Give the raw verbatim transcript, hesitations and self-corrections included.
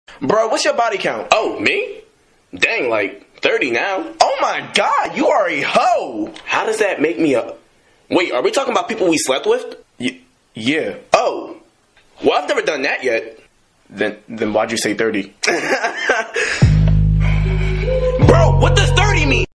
Bro, what's your body count? Oh, me? Dang, like thirty now. Oh my god, you are a hoe! How does that make me a... Wait, are we talking about people we slept with? Y- yeah. Oh. Well, I've never done that yet. Then, then why'd you say thirty? Bro, what does thirty mean?